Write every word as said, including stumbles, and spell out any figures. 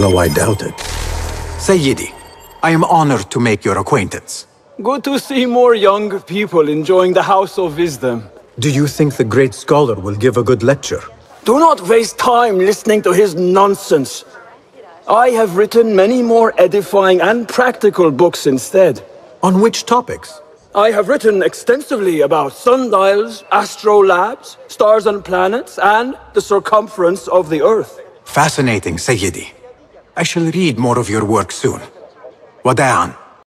though I doubt it. Sayyidi, I am honored to make your acquaintance. Good to see more young people enjoying the House of Wisdom. Do you think the great scholar will give a good lecture? Do not waste time listening to his nonsense. I have written many more edifying and practical books instead. On which topics? I have written extensively about sundials, astrolabes, stars and planets, and the circumference of the Earth. Fascinating, Sayyidi. I shall read more of your work soon. Wada'an.